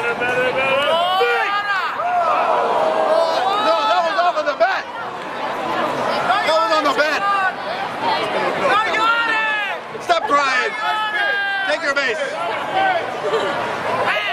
that was off of the bat. That was on the bat. Stop crying. Take your base.